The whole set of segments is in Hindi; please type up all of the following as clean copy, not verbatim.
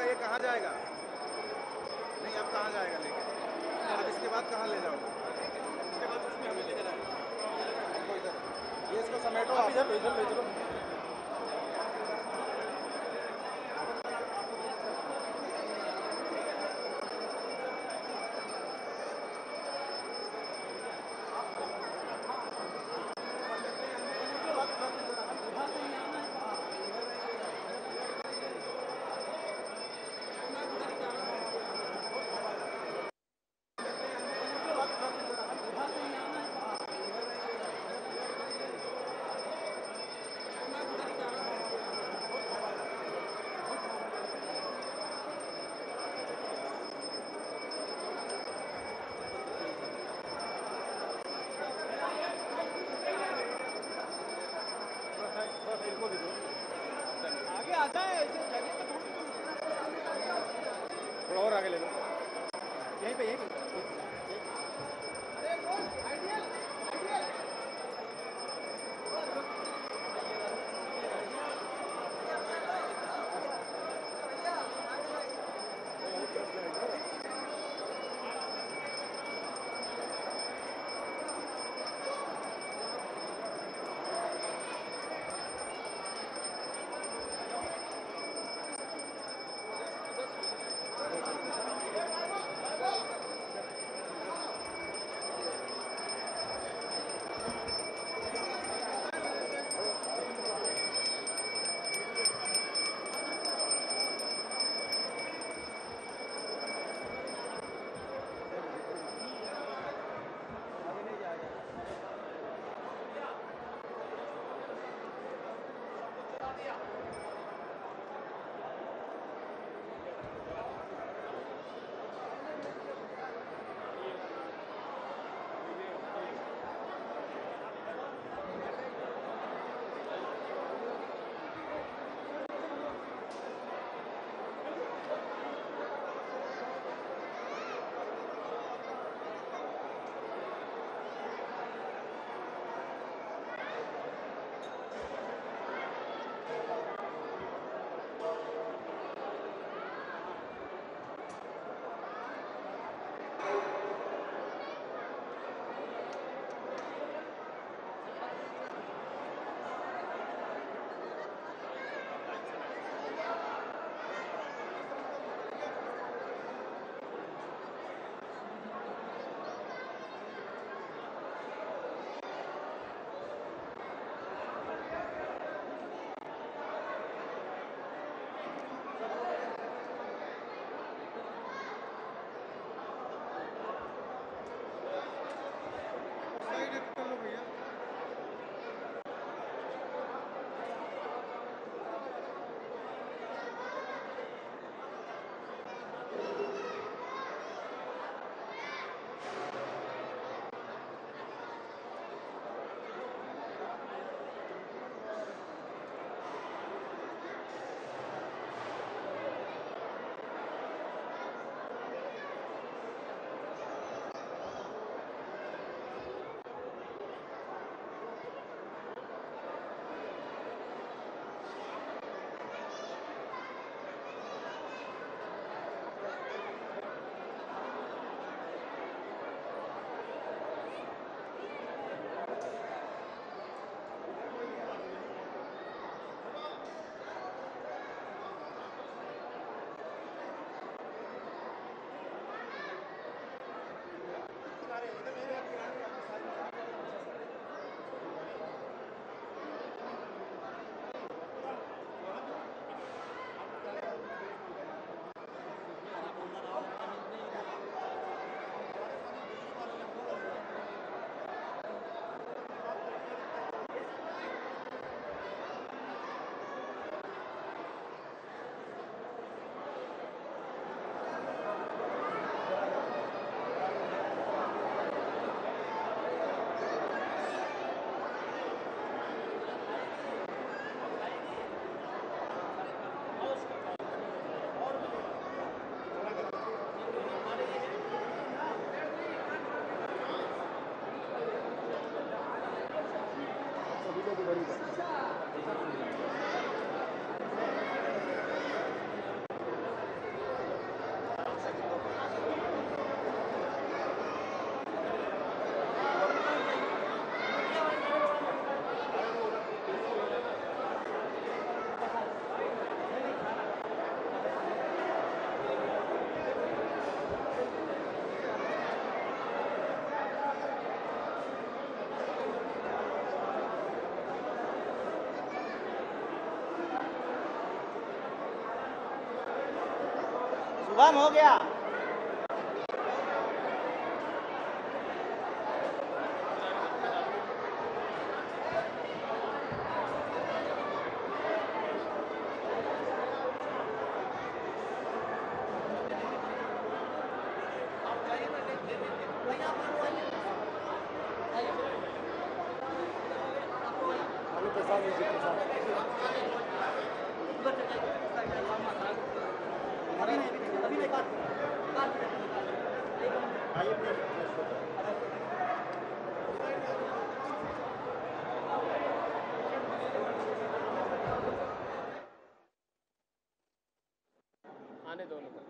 आपका ये कहाँ जाएगा? नहीं, अब कहाँ जाएगा लेके? अब इसके बाद कहाँ ले जाओगे? इसके बाद उसमें हमें लेकर आएगा हमको इधर। ये इसको समेटो आप इधर ले चलो। आगे आ जाए, ऐसे जगह पे थोड़ा और आगे ले लो। यहीं पे शुभम हो गया। आने दो लोग।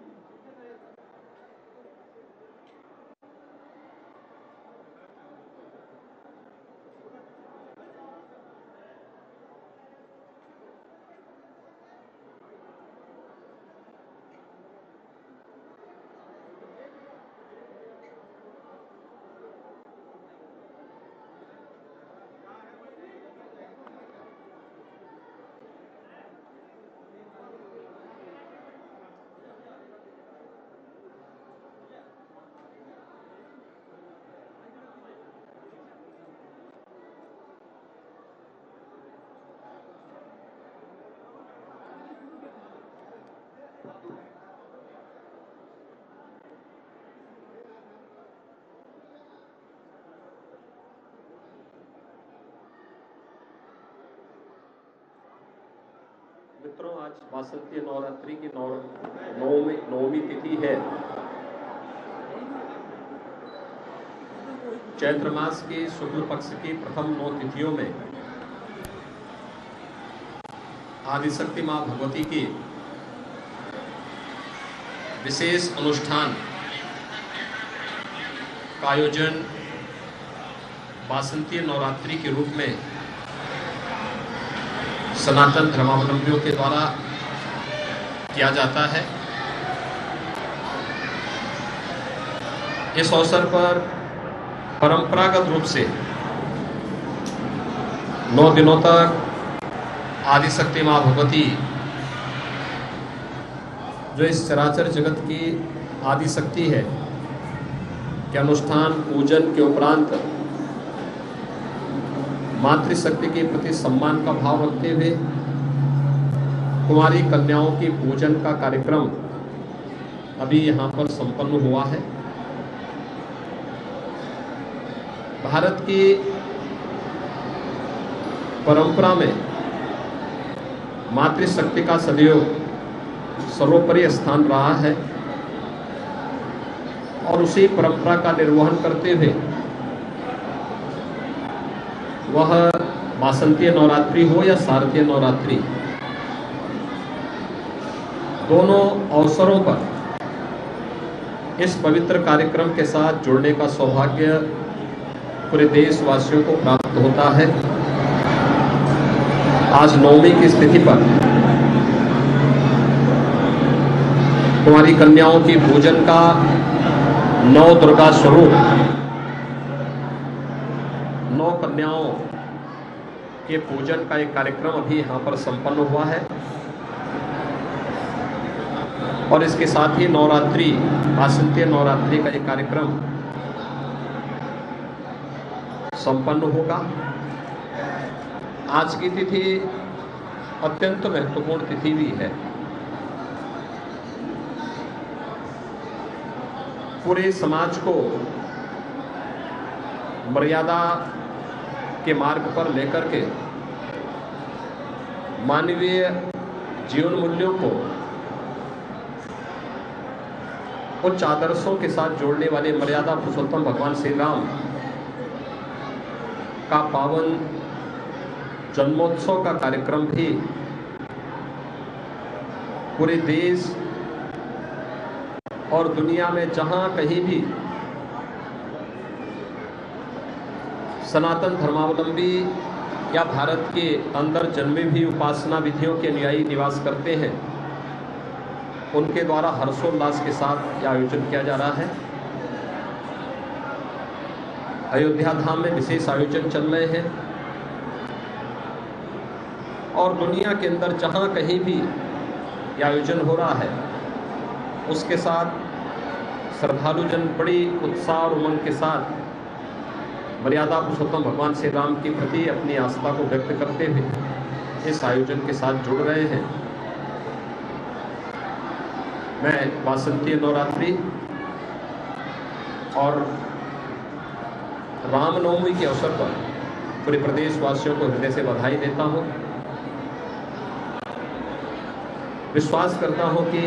मित्रों, आज वासंतीय नवरात्रि की नौवीं तिथि है। चैत्र मास की शुक्ल पक्ष की प्रथम 9 तिथियों में आदिशक्ति मां भगवती की विशेष अनुष्ठान का आयोजन वासंतीय नवरात्रि के रूप में सनातन धर्मावलंबियों के द्वारा किया जाता है। इस अवसर पर परंपरागत रूप से 9 दिनों तक आदिशक्ति मां भगवती, जो इस चराचर जगत की आदिशक्ति है, के अनुष्ठान पूजन के उपरांत मातृशक्ति के प्रति सम्मान का भाव रखते हुए कुमारी कन्याओं की पूजन का कार्यक्रम अभी यहाँ पर संपन्न हुआ है। भारत की परंपरा में मातृशक्ति का सदैव सर्वोपरि स्थान रहा है और उसी परंपरा का निर्वहन करते हुए वह वासंतीय नवरात्रि हो या शारदीय नवरात्रि, दोनों अवसरों पर इस पवित्र कार्यक्रम के साथ जुड़ने का सौभाग्य पूरे देशवासियों को प्राप्त होता है। आज नवमी की स्थिति पर कुमारी कन्याओं की पूजन का 9 दुर्गा स्वरूप 9 कन्याओं के पूजन का एक कार्यक्रम अभी यहाँ पर संपन्न हुआ है और इसके साथ ही नवरात्रि, वासंतीय नवरात्रि का एक कार्यक्रम संपन्न होगा। आज की तिथि अत्यंत महत्वपूर्ण तिथि भी है। पूरे समाज को मर्यादा के मार्ग पर लेकर के मानवीय जीवन मूल्यों को उच्च आदर्शों के साथ जोड़ने वाले मर्यादा पुरुषोत्तम भगवान श्री राम का पावन जन्मोत्सव का कार्यक्रम भी पूरे देश और दुनिया में जहां कहीं भी सनातन धर्मावलंबी या भारत के अंदर जन्मे भी उपासना विधियों के अनुयायी निवास करते हैं, उनके द्वारा हर्षोल्लास के साथ यह आयोजन किया जा रहा है। अयोध्या धाम में विशेष आयोजन चल रहे हैं और दुनिया के अंदर जहां कहीं भी यह आयोजन हो रहा है, उसके साथ श्रद्धालुजन बड़ी उत्साह और उमंग के साथ मर्यादा पुरुषोत्तम भगवान श्री राम के प्रति अपनी आस्था को व्यक्त करते हुए इस आयोजन के साथ जुड़ रहे हैं। मैं वासंतीय नवरात्रि और रामनवमी के अवसर पर पूरे प्रदेशवासियों को हृदय से बधाई देता हूं। विश्वास करता हूं कि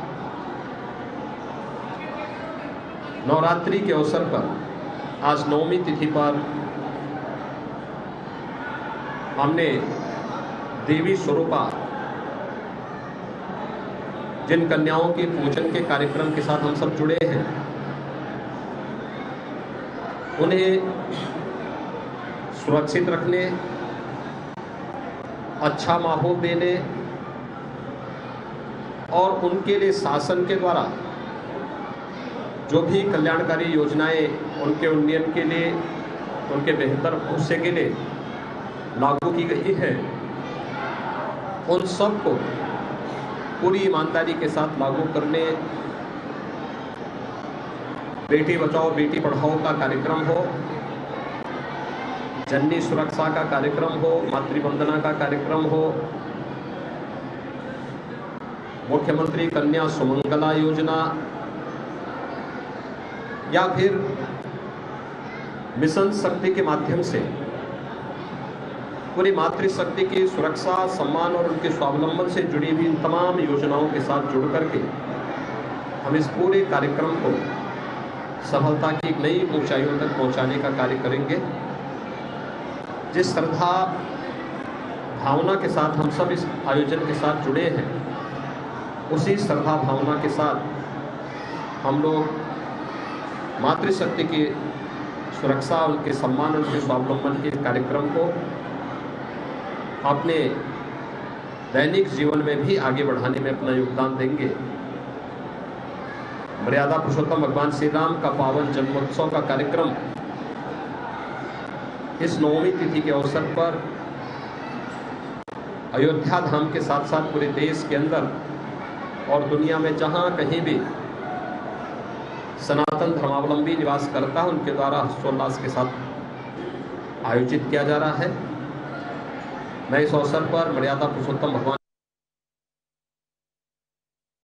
नवरात्रि के अवसर पर आज नवमी तिथि पर हमने देवी स्वरूपा जिन कन्याओं के पूजन के कार्यक्रम के साथ हम सब जुड़े हैं, उन्हें सुरक्षित रखने, अच्छा माहौल देने और उनके लिए शासन के द्वारा जो भी कल्याणकारी योजनाएं उनके उन्नयन के लिए, उनके बेहतर भविष्य के लिए लागू की गई है, उन सब को पूरी ईमानदारी के साथ लागू करने, बेटी बचाओ बेटी पढ़ाओ का कार्यक्रम हो, जननी सुरक्षा का कार्यक्रम हो, मातृवंदना का कार्यक्रम हो, मुख्यमंत्री कन्या सुमंगला योजना या फिर मिशन शक्ति के माध्यम से पूरी मातृशक्ति की सुरक्षा, सम्मान और उनके स्वावलंबन से जुड़ी हुई इन तमाम योजनाओं के साथ जुड़ करके हम इस पूरे कार्यक्रम को सफलता की एक नई ऊंचाइयों तक पहुंचाने का कार्य करेंगे। जिस श्रद्धा भावना के साथ हम सब इस आयोजन के साथ जुड़े हैं, उसी श्रद्धा भावना के साथ हम लोग मातृशक्ति की सुरक्षा, उनके सम्मान, उनके स्वावलंबन के कार्यक्रम को अपने दैनिक जीवन में भी आगे बढ़ाने में अपना योगदान देंगे। मर्यादा पुरुषोत्तम भगवान श्री राम का पावन जन्मोत्सव का कार्यक्रम इस नवमी तिथि के अवसर पर अयोध्या धाम के साथ साथ पूरे देश के अंदर और दुनिया में जहां कहीं भी सनातन धर्मावलंबी निवास करता है, उनके द्वारा हर्षोल्लास के साथ आयोजित किया जा रहा है। मैं इस अवसर पर मर्यादा पुरुषोत्तम भगवान